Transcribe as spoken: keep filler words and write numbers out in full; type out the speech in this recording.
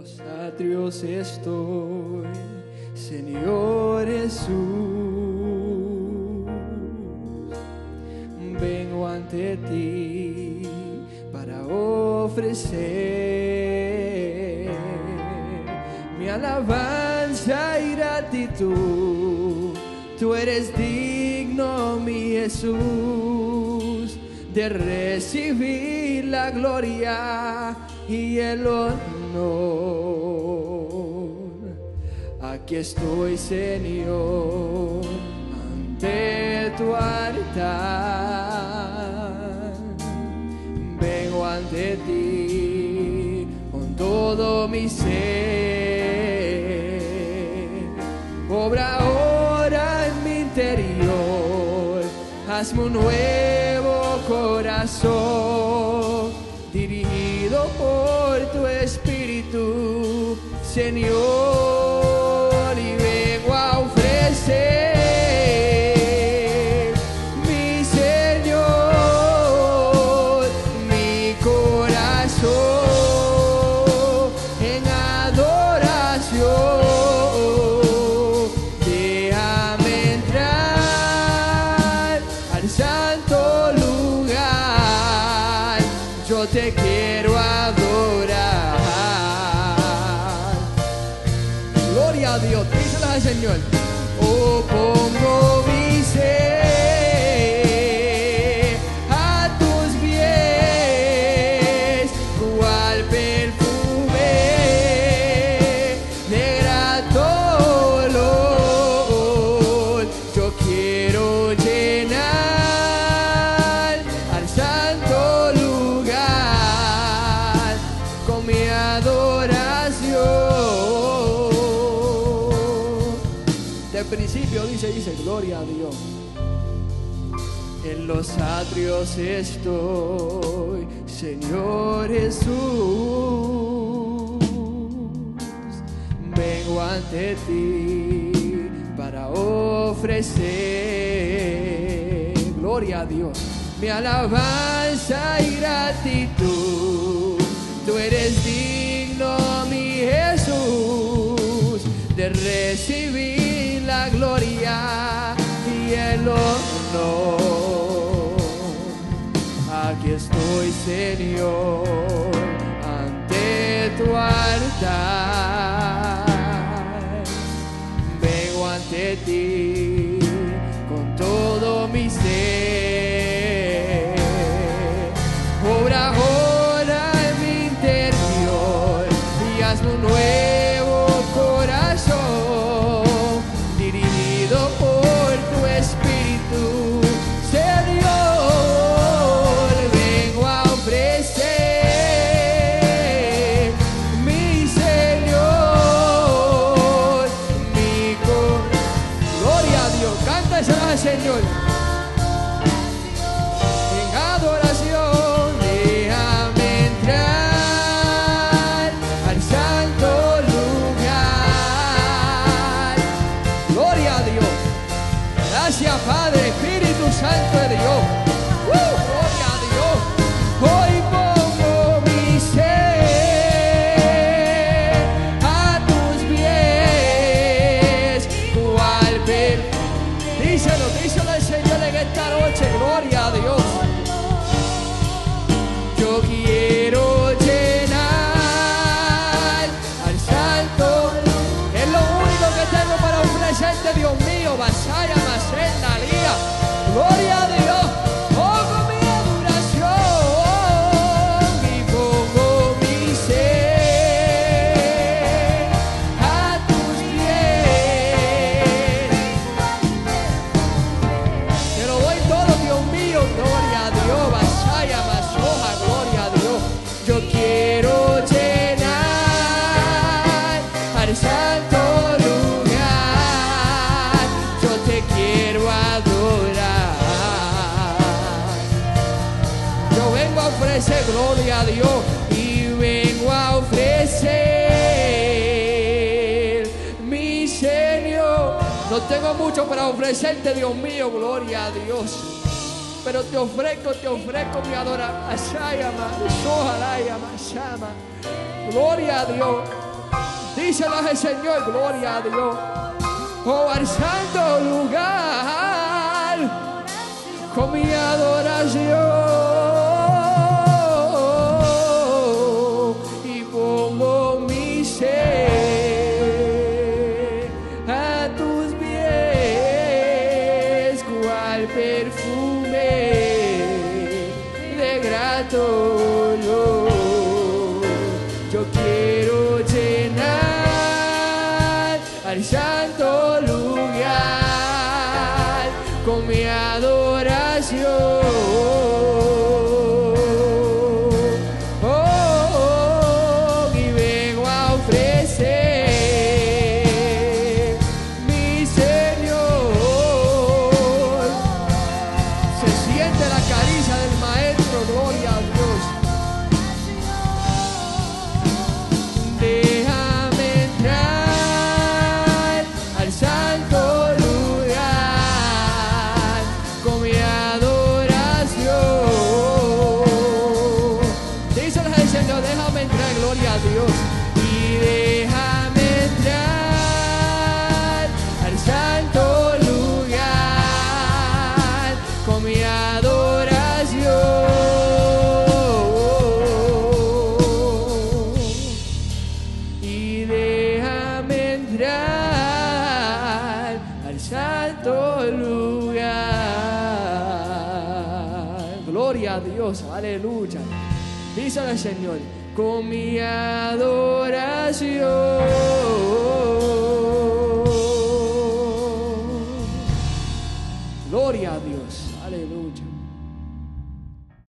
los atrios estoy, Señor Jesús. Vengo ante ti para ofrecer mi alabanza y gratitud. Tú eres digno, mi Jesús, de recibir la gloria y el honor. Aquí estoy, Señor, ante tu altar. Vengo ante ti con todo mi ser. Obra ahora en mi interior, hazme un nuevo corazón, dirigido por tu Espíritu, Señor, y vengo a ofrecer, mi Señor, mi corazón en adoración. Déjame entrar al santo lugar, yo te quiero adorar. Gloria a Dios, díselo al Señor. Oh, pongo mi ser a tus pies, cual perfume de grato olor. Yo quiero llenar al santo lugar con mi adoración. Del principio dice, dice, gloria a Dios. En los atrios estoy, Señor Jesús. Vengo ante ti para ofrecer, gloria a Dios, mi alabanza y gratitud. Tú eres digno, mi Jesús, de recibir la gloria y el honor. Aquí estoy, Señor, ante tu altar. Vengo ante ti con todo mi ser. Obra ahora en mi interior y hazme un nuevo corazón, dirigido por tu Espíritu, Señor. Vengo a ofrecer, mi Señor, mi con... Gloria a Dios, cántaselo al Señor en adoración. Déjame entrar al santo lugar. Gloria a Dios. Gracias, Padre, Espíritu Santo de Dios. ¡Uh! Gloria a Dios. Hoy pongo mi ser a tus pies, cual per... Díselo, díselo al Señor en esta noche. Gloria a Dios. Yo quiero llenar al santo. Es lo único que tengo para ofrecerte, Dios mío. Vasaya, Macenda, Lía. Gloria a Dios. Pongo mi adoración y pongo mi ser a tus pies. Te lo doy todo, Dios mío. Gloria a Dios. Vasaya, Masoja. Gloria a Dios. Yo quiero llenar al santo lugar, yo te quiero adorar. Yo vengo a ofrecer, gloria a Dios, y vengo a ofrecer, mi Señor. No tengo mucho para ofrecerte, Dios mío, gloria a Dios, pero te ofrezco, te ofrezco mi adoración. Gloria a Dios. Díselo al Señor, gloria a Dios. Oh, al santo lugar con mi adoración y pongo mi ser a tus pies, cual perfume de grato olor. Yo quiero llenar al santo lugar con mi adoración. Oh, oh, oh, y vengo a ofrecer mi Señor. Se siente la caricia del Maestro, gloria a Dios. Déjame entrar al santo lugar con mi adoración. Díselo al Señor, déjame entrar, gloria a Dios. Y déjame entrar al santo lugar con mi adoración. Y déjame entrar al santo lugar. Gloria a Dios, aleluya. Díselo al Señor, con mi adoración. Gloria a Dios.